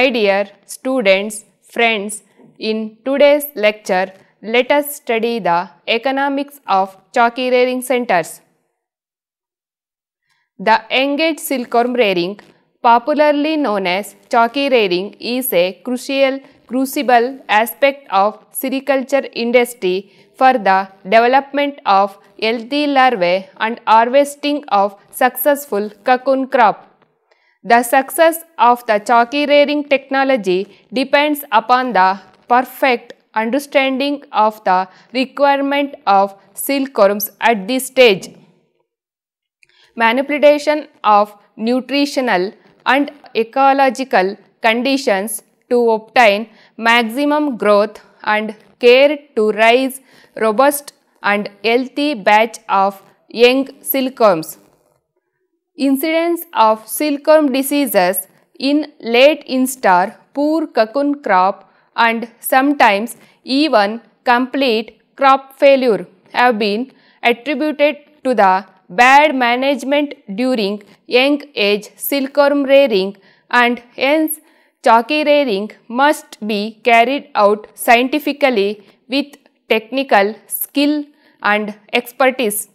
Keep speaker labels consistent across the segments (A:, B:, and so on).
A: My dear students, friends, in today's lecture, let us study the economics of chawki rearing centers. The engaged silkworm rearing, popularly known as chawki rearing, is a crucible aspect of sericulture industry for the development of healthy larvae and harvesting of successful cocoon crop. The success of the chawki rearing technology depends upon the perfect understanding of the requirement of silkworms at this stage. Manipulation of nutritional and ecological conditions to obtain maximum growth and care to raise robust and healthy batch of young silkworms. Incidence of silkworm diseases in late instar, poor cocoon crop and sometimes even complete crop failure have been attributed to the bad management during young age silkworm rearing, and hence chawki rearing must be carried out scientifically with technical skill and expertise.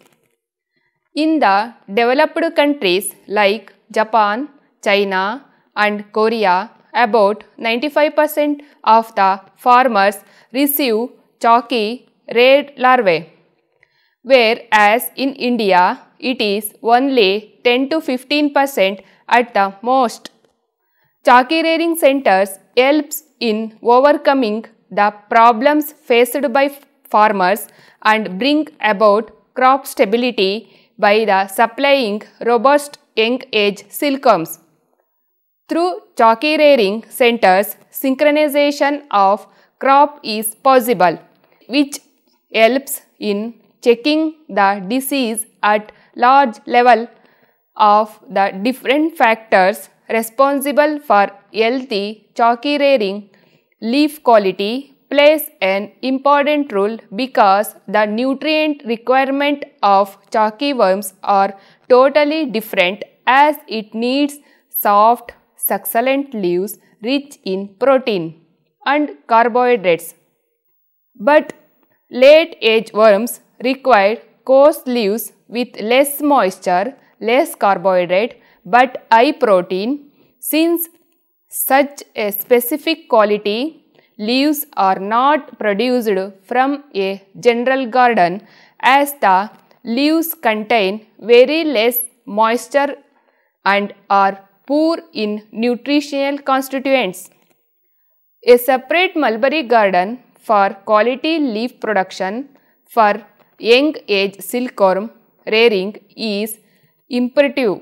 A: In the developed countries like Japan, China and Korea, about 95% of the farmers receive chawki reared larvae, whereas in India it is only 10 to 15% at the most. Chawki rearing centers helps in overcoming the problems faced by farmers and bring about crop stability by the supplying robust young age silkworms. Through chawki rearing centers, synchronization of crop is possible, which helps in checking the disease at large level of the different factors responsible for healthy chawki rearing. Leaf quality plays an important role because the nutrient requirement of chawki worms are totally different, as it needs soft, succulent leaves rich in protein and carbohydrates. But late age worms require coarse leaves with less moisture, less carbohydrate but high protein. Since such a specific quality leaves are not produced from a general garden, as the leaves contain very less moisture and are poor in nutritional constituents. A separate mulberry garden for quality leaf production for young age silkworm rearing is imperative.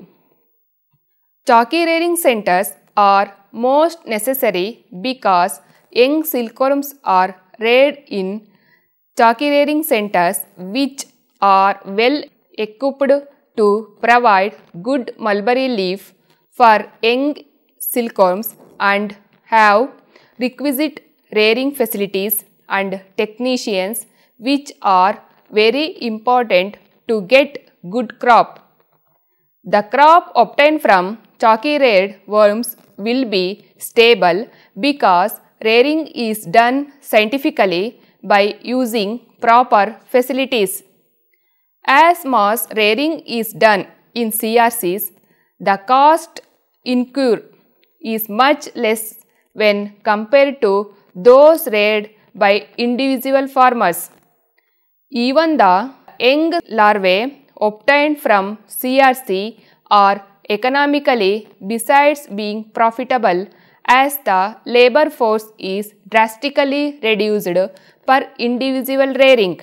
A: Chawki rearing centers are most necessary because young silkworms are reared in chawki rearing centers which are well equipped to provide good mulberry leaf for young silkworms and have requisite rearing facilities and technicians, which are very important to get good crop. The crop obtained from chawki reared worms will be stable because rearing is done scientifically by using proper facilities. As mass rearing is done in CRCs, the cost incurred is much less when compared to those reared by individual farmers. Even the young larvae obtained from CRC are economically, besides being profitable, as the labor force is drastically reduced per individual rearing.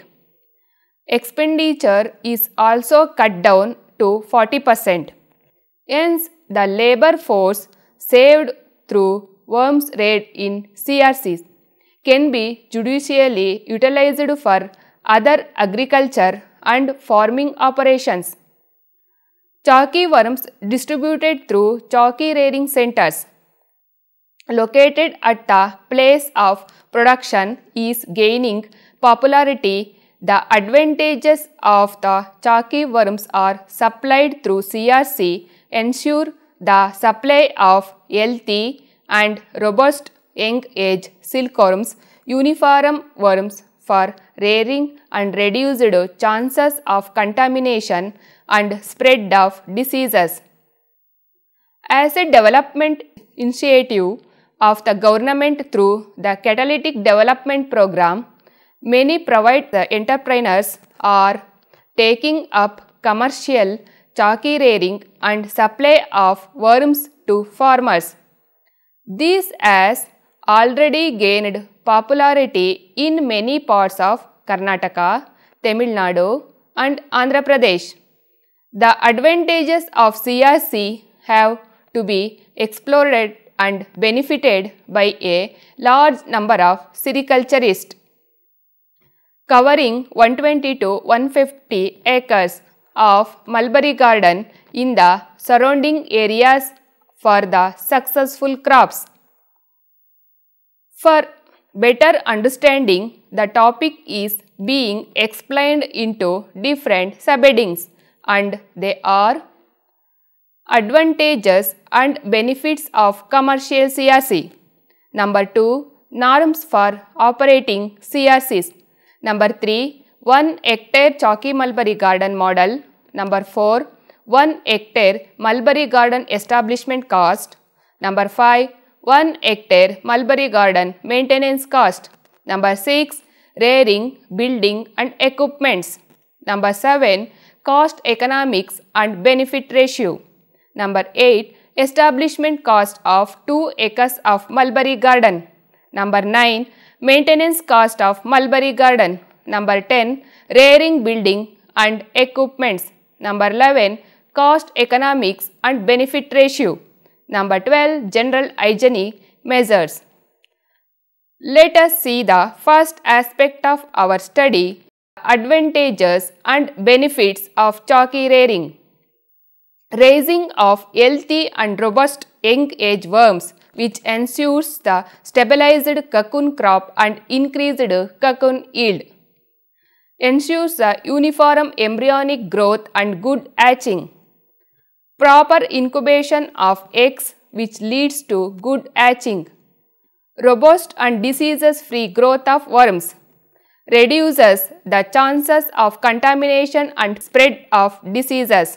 A: Expenditure is also cut down to 40%. Hence, the labor force saved through worms reared in CRCs can be judiciously utilized for other agriculture and farming operations. Chawki worms distributed through chawki rearing centers located at the place of production is gaining popularity. The advantages of the chawki worms are supplied through CRC ensure the supply of healthy and robust young-age silkworms, uniform worms for rearing and reduced chances of contamination and spread of diseases. As a development initiative of the government through the Catalytic Development Program, many private entrepreneurs are taking up commercial chawki rearing and supply of worms to farmers. This has already gained popularity in many parts of Karnataka, Tamil Nadu and Andhra Pradesh. The advantages of CRC have to be explored and benefited by a large number of sericulturists, covering 120 to 150 acres of mulberry garden in the surrounding areas for the successful crops. For better understanding, the topic is being explained into different subheadings, and they are advantages and benefits of commercial CRC. Number 2, norms for operating CRCs. Number 3, 1 hectare chawki mulberry garden model. Number 4, 1 hectare mulberry garden establishment cost. Number 5, 1 hectare mulberry garden maintenance cost. Number 6, rearing, building and equipments. Number 7, cost economics and benefit ratio. Number 8, establishment cost of 2 acres of mulberry garden. Number 9, maintenance cost of mulberry garden. Number 10, rearing, building and equipments. Number 11, cost economics and benefit ratio. Number 12, general hygienic measures. Let us see the first aspect of our study, advantages and benefits of chawki rearing. Raising of healthy and robust young-age worms, which ensures the stabilized cocoon crop and increased cocoon yield. Ensures the uniform embryonic growth and good hatching. Proper incubation of eggs, which leads to good hatching. Robust and diseases-free growth of worms. Reduces the chances of contamination and spread of diseases.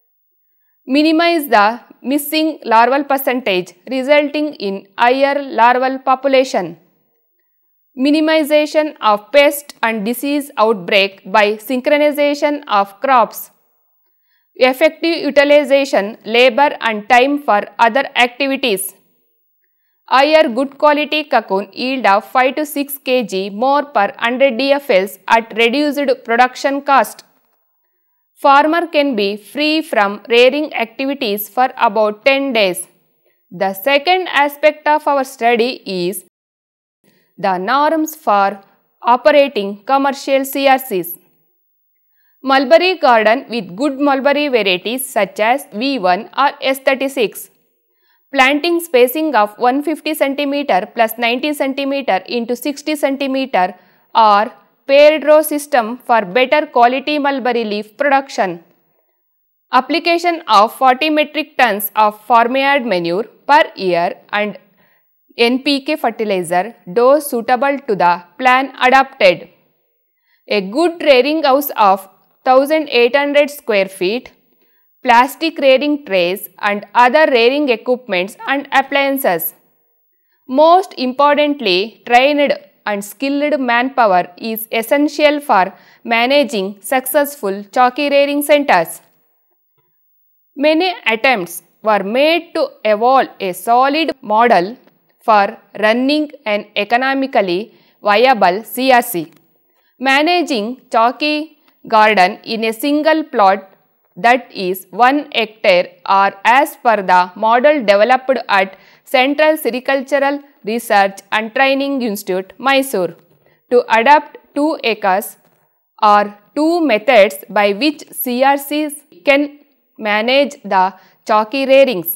A: Minimize the missing larval percentage, resulting in higher larval population. Minimization of pest and disease outbreak by synchronization of crops. Effective utilization, labor and time for other activities. Higher good quality cocoon yield of 5 to 6 kg more per 100 DFLs at reduced production cost. Farmer can be free from rearing activities for about 10 days. The second aspect of our study is the norms for operating commercial CRCs. Mulberry garden with good mulberry varieties such as V1 or S36. Planting spacing of 150 cm plus 90 cm into 60 cm or paired row system for better quality mulberry leaf production. Application of 40 metric tons of farmyard manure per year and NPK fertilizer dose suitable to the plan adopted. A good rearing house of 1800 square feet, plastic rearing trays and other rearing equipments and appliances. Most importantly, trained and skilled manpower is essential for managing successful chawki rearing centers. Many attempts were made to evolve a solid model for running an economically viable CRC. Managing chawki garden in a single plot that is 1 hectare or as per the model developed at Central Sericultural Research and Training Institute, Mysore, to adopt 2 acres or 2 methods by which CRCs can manage the chawki rearings.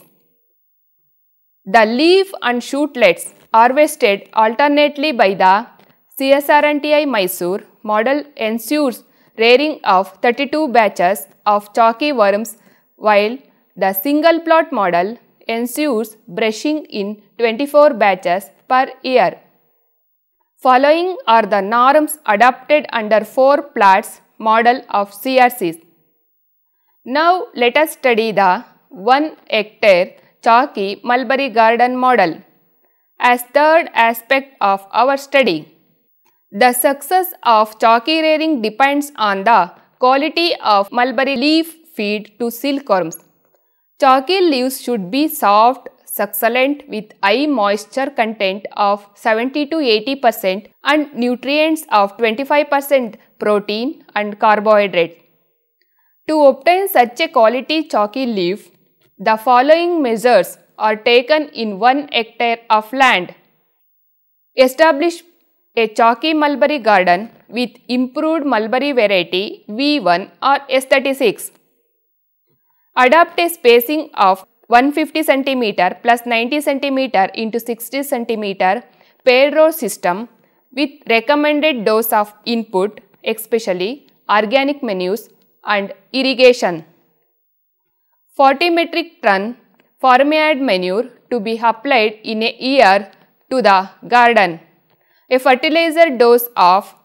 A: The leaf and shootlets harvested alternately by the CSRNTI Mysore model ensures rearing of 32 batches of chawki worms, while the single plot model ensures brushing in 24 batches per year. Following are the norms adopted under 4 plots model of CRCs. Now let us study the 1 hectare chalky mulberry garden model as third aspect of our study. The success of chalky rearing depends on the quality of mulberry leaf feed to silkworms. Chalky leaves should be soft, succulent with high moisture content of 70 to 80% and nutrients of 25% protein and carbohydrates. To obtain such a quality chalky leaf, the following measures are taken in 1 hectare of land. Establish a chalky mulberry garden with improved mulberry variety V1 or S36. Adopt a spacing of 150 cm plus 90 cm into 60 cm paired row system with recommended dose of input, especially organic manures and irrigation. 40 metric ton farmyard manure to be applied in a year to the garden. A fertilizer dose of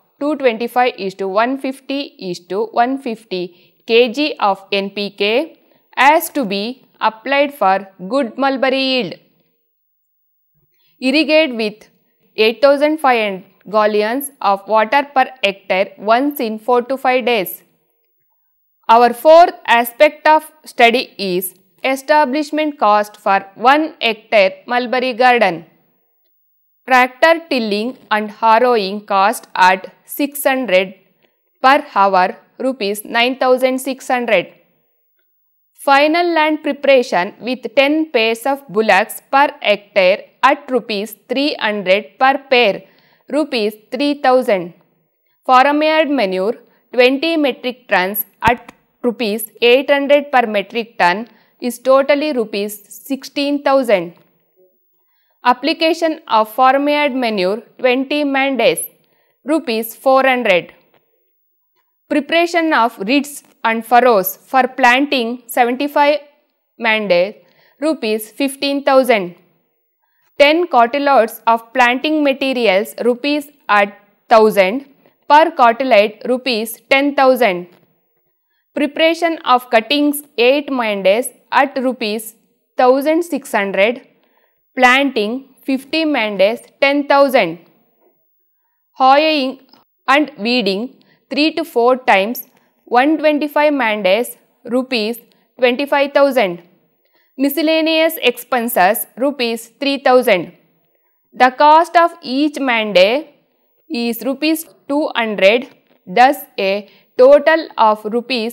A: 225:150:150 kg of NPK has to be applied for good mulberry yield. Irrigate with 8,500 gallons of water per hectare once in 4 to 5 days. Our fourth aspect of study is establishment cost for 1 hectare mulberry garden. Tractor tilling and harrowing cost at 600 per hour, rupees 9,600. Final land preparation with 10 pairs of bullocks per hectare at rupees 300 per pair, rupees 3,000. Farmyard manure 20 metric tons at rupees 800 per metric ton is totally rupees 16,000. Application of farmyard manure 20 man days, rupees 400. Preparation of reeds and furrows for planting 75 man days, rupees 15,000. 10 cartloads of planting materials rupees at 1,000 per cartload, rupees 10,000. Preparation of cuttings 8 man days at rupees 1,600. Planting 50 man days 10,000. Hoeing and weeding 3 to 4 times 125 man days, rupees 25,000. Miscellaneous expenses rupees 3,000. The cost of each man day is rupees 200, thus a total of rupees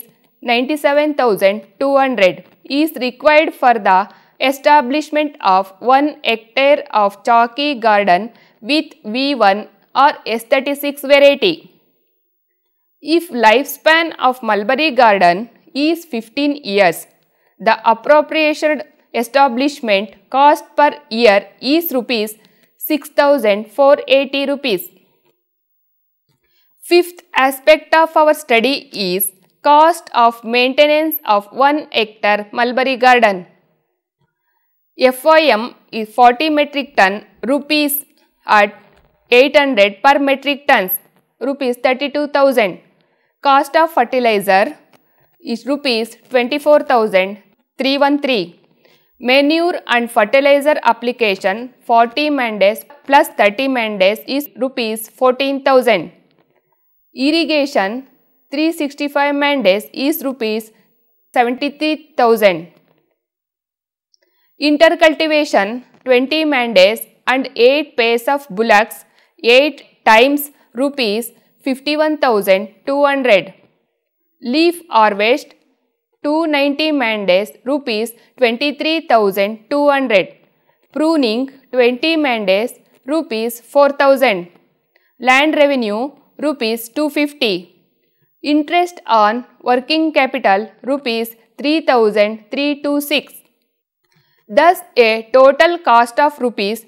A: 97,200 is required for the establishment of 1 hectare of chalky garden with V1 or S36 variety. If lifespan of mulberry garden is 15 years, the appropriation establishment cost per year is rupees 6,480 rupees. Fifth aspect of our study is cost of maintenance of 1 hectare mulberry garden. FOM is 40 metric ton, rupees at 800 per metric tons, rupees 32,000. Cost of fertilizer is rupees 24,313. Manure and fertilizer application 40 man days plus 30 man days is rupees 14,000. Irrigation 365 man days is rupees 73,000. Intercultivation 20 man days and 8 pairs of bullocks 8 times rupees 51,200. Leaf harvest 290 man days, rupees 23,200. Pruning 20 man days, rupees 4,000. Land revenue rupees 250. Interest on working capital rupees 3,326. Thus, a total cost of rupees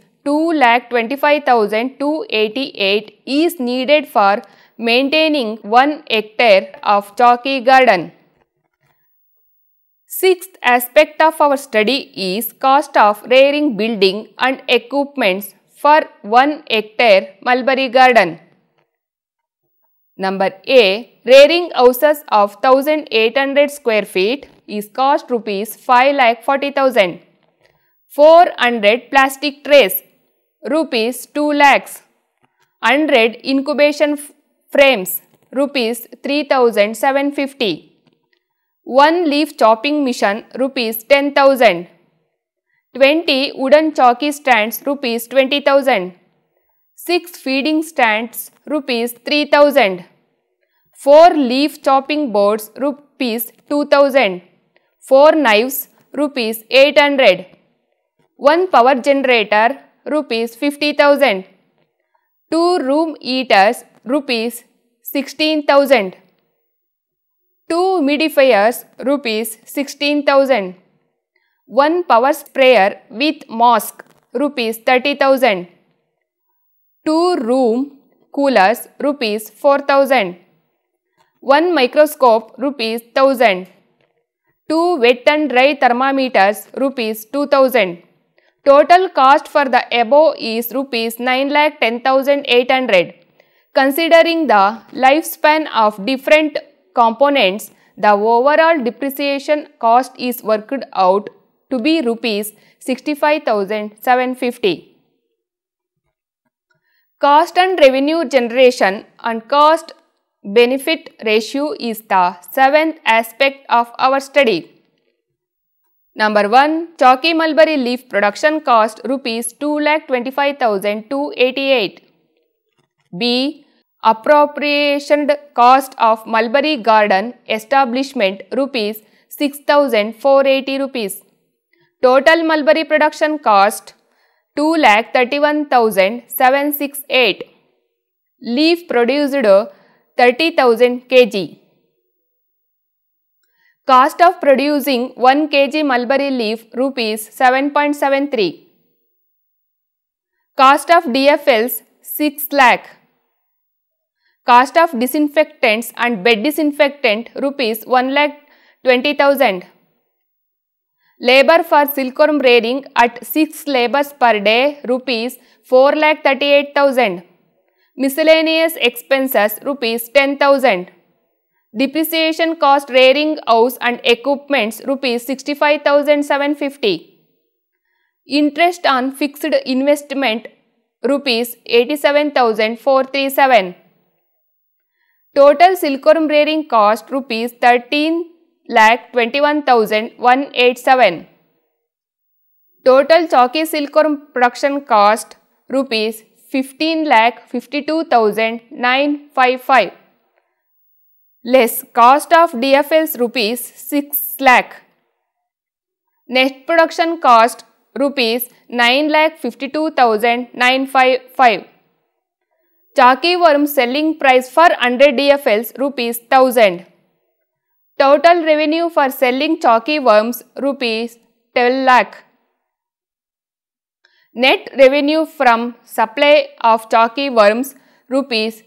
A: 2,25,288 is needed for maintaining 1 hectare of chalky garden. Sixth aspect of our study is cost of rearing building and equipments for 1 hectare mulberry garden. Number A. Rearing houses of 1800 square feet is cost rupees 5,40,000. 400 plastic trays rupees 2 lakhs. 100 incubation frames rupees 3,750. 1 leaf chopping machine rupees 10,000. 20 wooden chawki stands rupees 20,000. 6 feeding stands rupees 3,000. 4 leaf chopping boards rupees 2,000. 4 knives rupees 800. 1 power generator rupees 50,000. 2 room heaters rupees 16,000. 2 humidifiers rupees 16,000. 1 power sprayer with mask rupees 30,000. 2 room coolers rupees 4,000. 1 microscope rupees 1,000. 2 wet and dry thermometers rupees 2,000. Total cost for the above is rupees 9,10,800. Considering the lifespan of different components, the overall depreciation cost is worked out to be rupees 65,750. Cost and revenue generation and cost benefit ratio is the seventh aspect of our study. Number 1. Chawki mulberry leaf production cost rupees 2,25,288. B. Appropriation cost of mulberry garden establishment rupees 6,480 rupees. Total mulberry production cost 2,31,768. Leaf produced 30,000 kg. Cost of producing 1 kg mulberry leaf rupees 7.73. Cost of DFLs 6 lakh. Cost of disinfectants and bed disinfectant rupees 1,20,000. Labor for silkworm rearing at 6 labors per day rupees 4,38,000. Miscellaneous expenses rupees 10,000. Depreciation cost rearing house and equipments rupees 65,750. Interest on fixed investment rupees 87,437. Total silkworm rearing cost rupees 13,21,187. Total chawki silkworm production cost rupees 15,52,955. Less cost of DFLs rupees 6 lakh. Net production cost rupees 9,52,955. Chawki worm selling price for 100 DFLs rupees 1,000. Total revenue for selling chawki worms rupees 12 lakh. Net revenue from supply of chawki worms rupees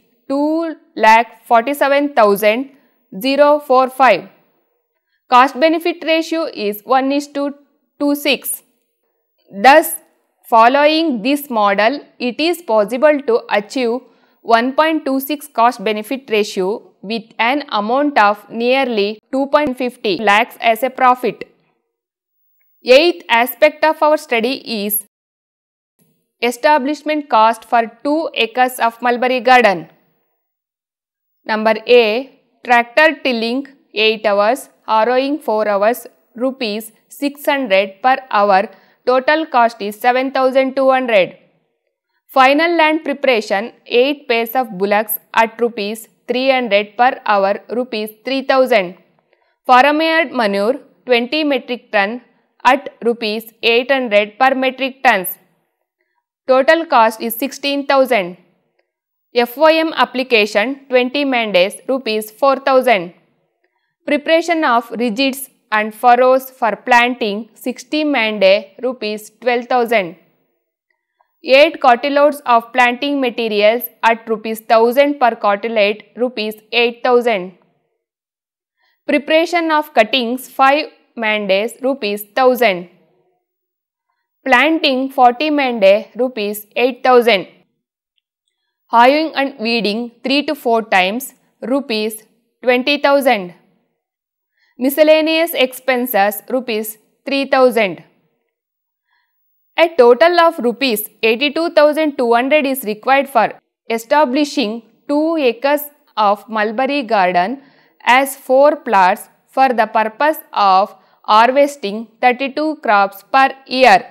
A: 2,47,045. Cost benefit ratio is 1:26. Thus, following this model, it is possible to achieve 1.26 cost benefit ratio with an amount of nearly 2.50 lakhs as a profit. Eighth aspect of our study is establishment cost for 2 acres of mulberry garden. Number A. Tractor tilling 8 hours, harrowing 4 hours, rupees 600 per hour. Total cost is 7,200. Final land preparation 8 pairs of bullocks at rupees 300 per hour, rupees 3,000. Farmyard manure 20 metric ton at rupees 800 per metric tons. Total cost is 16,000. FOM application 20 man days rupees 4,000. Preparation of ridges and furrows for planting 60 man day rupees 12,000. 8 cartloads of planting materials at rupees 1,000 per cartload rupees 8,000. Preparation of cuttings 5 man days rupees 1000. Planting 40 man day rupees 8000. Hoeing and weeding 3 to 4 times rupees 20,000. Miscellaneous expenses rupees 3000. A total of rupees 82,200 is required for establishing 2 acres of mulberry garden as 4 plots for the purpose of harvesting 32 crops per year.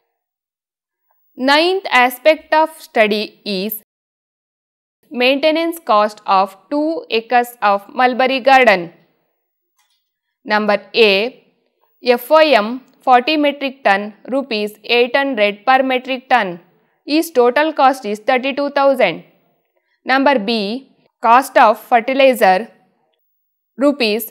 A: Ninth aspect of study is maintenance cost of 2 acres of mulberry garden. Number A, FOM 40 metric ton rupees 800 per metric ton is total cost is 32,000. Number B, cost of fertilizer rupees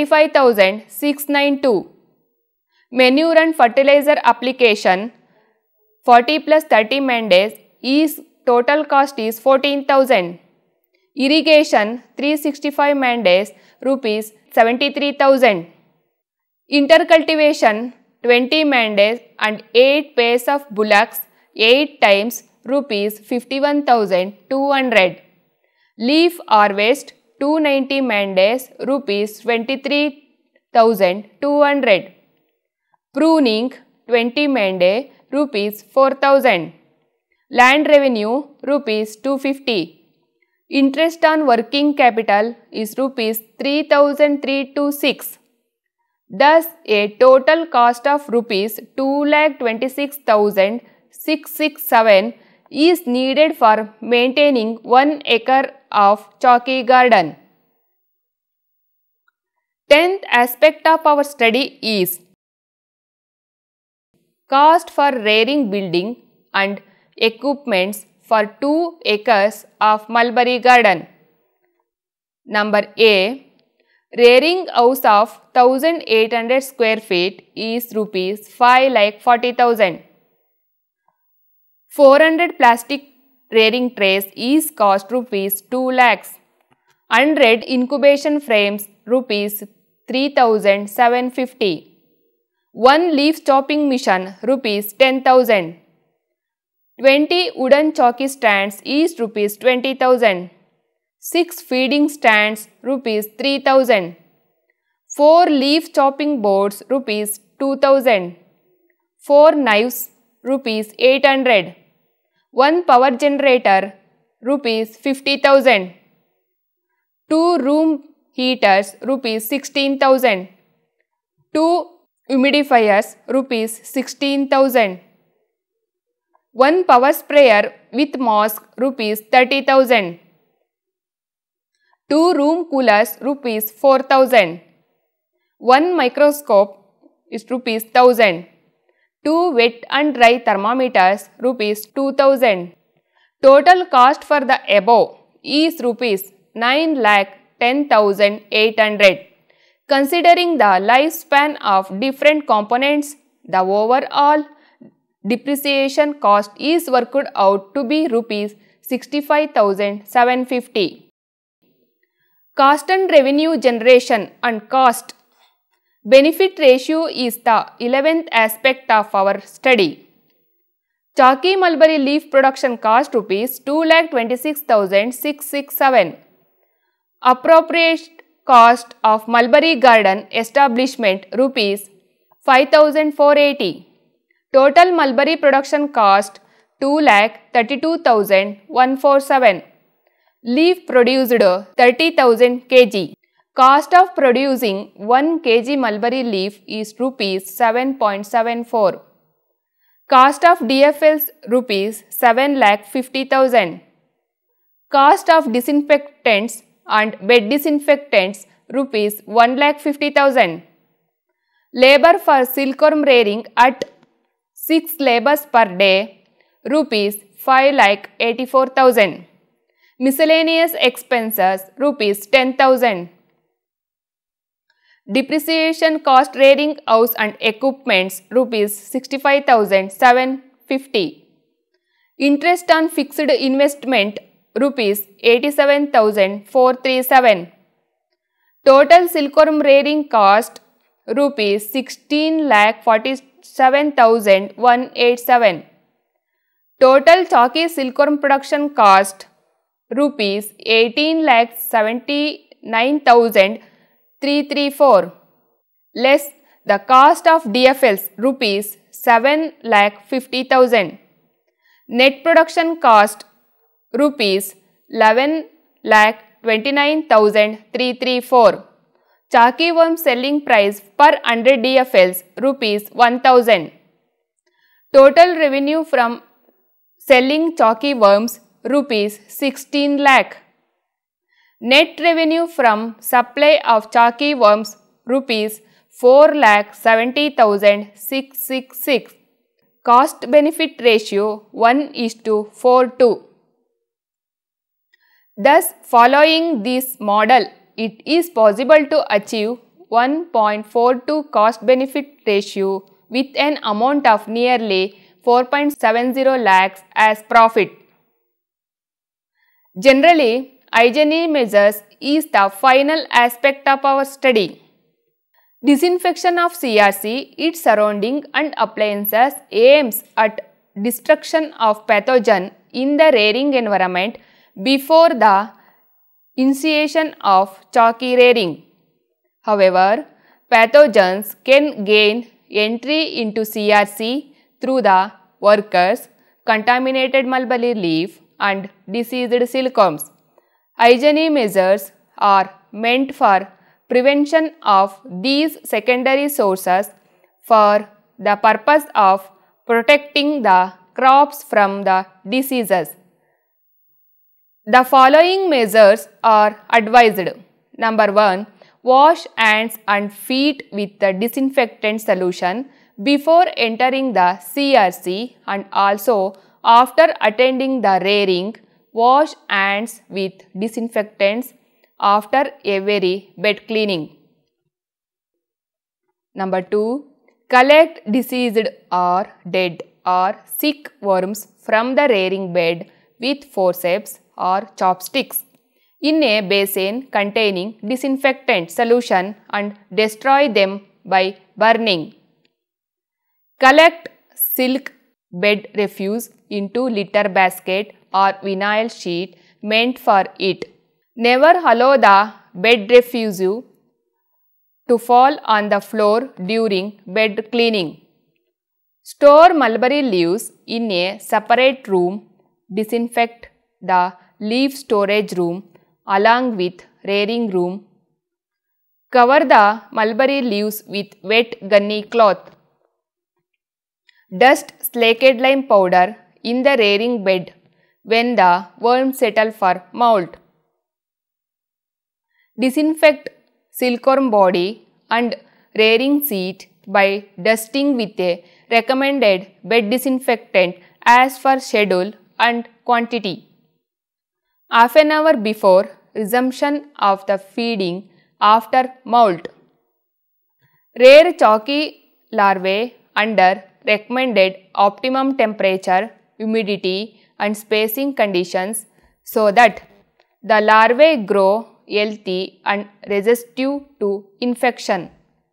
A: 25,692. Manure and fertilizer application 40 plus 30 man days is total cost is 14,000. Irrigation 365 man days rupees 73,000. Intercultivation 20 man days and 8 pairs of bullocks 8 times rupees 51,200. Leaf harvest 290 man days rupees 23,200. Pruning 20 man day rupees 4,000. Land revenue rupees 250. Interest on working capital is rupees 3,326. Thus, a total cost of rupees 2,26,667 is needed for maintaining 1 acre of chalky garden. 10th aspect of our study is cost for rearing building and equipments for 2 acres of mulberry garden. Number A, rearing house of 1800 square feet is rupees 5,40,000. 400 plastic rearing trays is cost rupees 2 lakhs. 100 incubation frames rupees 3,750. 1 leaf chopping machine rupees 10,000. 20 wooden chawki stands is rupees 20,000. 6 feeding stands rupees 3,000. 4 leaf chopping boards rupees 2,000. 4 knives rupees 800. 1 power generator rupees 50,000. 2 room heaters rupees 16,000. 2 humidifiers rupees 16,000. 1 power sprayer with mask rupees 30,000. 2 room coolers rupees 4,000. 1 microscope is rupees 1,000. 2 wet and dry thermometers rupees 2,000. Total cost for the above is rupees 9,10,800. Considering the lifespan of different components, the overall depreciation cost is worked out to be rupees 65,750. Cost and revenue generation and cost benefit ratio is the 11th aspect of our study. Chalky mulberry leaf production cost rupees 2,26,667. Appropriate cost of mulberry garden establishment rupees 5,480. Total mulberry production cost 2,32,147. Leaf produced 30,000 kg. Cost of producing 1 kg mulberry leaf is rupees 7.74. Cost of DFLs rupees 7,50,000. Cost of disinfectants and bed disinfectants rupees 1,50,000. Labor for silkworm rearing at 6 labors per day rupees 5,84,000. Miscellaneous expenses rupees 10,000. Depreciation cost rearing house and equipments rupees 65,750. Interest on fixed investment rupees 87,437. Total silkworm rearing cost rupees 16,47,187. Total chawki silkworm production cost rupees 18,79,334 less the cost of DFLs rupees 7,50,000. Net production cost rupees 11,29,334. Chawki worm selling price per 100 DFLs rupees 1,000. Total revenue from selling chalky worms rupees 16 lakh. Net revenue from supply of chalky worms rupees 4,70,666. Cost benefit ratio 1:42. Thus, following this model, it is possible to achieve 1.42 cost benefit ratio with an amount of nearly 4.70 lakhs as profit. Generally, hygiene measures is the final aspect of our study. Disinfection of CRC, its surrounding and appliances aims at destruction of pathogen in the rearing environment before the initiation of chalky rearing. However, pathogens can gain entry into CRC through the workers, contaminated mulberry leaf and diseased silkworms. Hygiene measures are meant for prevention of these secondary sources for the purpose of protecting the crops from the diseases. The following measures are advised. Number 1. Wash hands and feet with the disinfectant solution before entering the CRC and also after attending the rearing. Wash hands with disinfectants after every bed cleaning. Number 2. Collect diseased or dead or sick worms from the rearing bed with forceps or chopsticks in a basin containing disinfectant solution and destroy them by burning. Collect silk bed refuse into litter basket or vinyl sheet meant for it. Never allow the bed refuse to fall on the floor during bed cleaning. Store mulberry leaves in a separate room. Disinfect the leaf storage room along with rearing room. Cover the mulberry leaves with wet gunny cloth. Dust slaked lime powder in the rearing bed when the worms settle for molt. Disinfect silkworm body and rearing seat by dusting with a recommended bed disinfectant as per schedule and quantity. Half an hour before resumption of the feeding after molt. Rear chalky larvae under recommended optimum temperature, humidity and spacing conditions so that the larvae grow healthy and resistive to infection.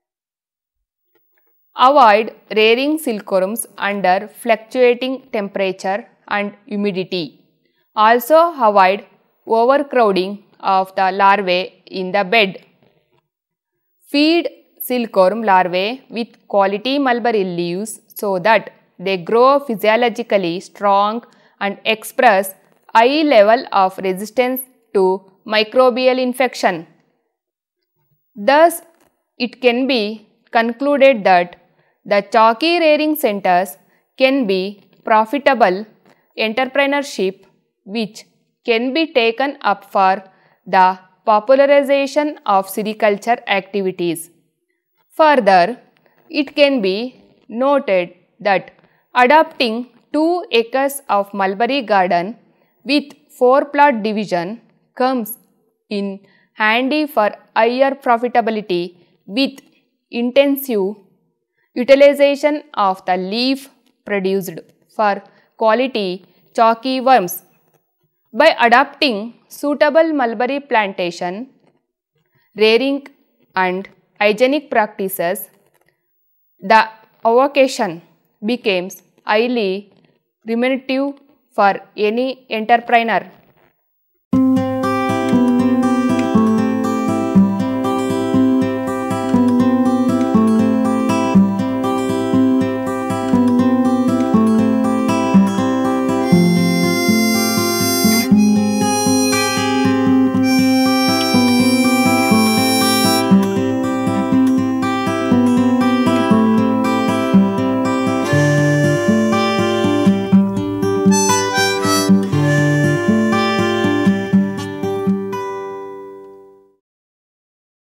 A: Avoid rearing silkworms under fluctuating temperature and humidity. Also avoid overcrowding of the larvae in the bed. Feed silkworm larvae with quality mulberry leaves so that they grow physiologically strong and express high level of resistance to microbial infection. Thus, it can be concluded that the chalky rearing centers can be profitable entrepreneurship which can be taken up for the popularization of sericulture activities. Further, it can be noted that adopting 2 acres of mulberry garden with 4-plot division comes in handy for higher profitability with intensive utilization of the leaf produced for quality chalky worms. By adopting suitable mulberry plantation, rearing and hygienic practices, the avocation becomes highly remunerative for any entrepreneur.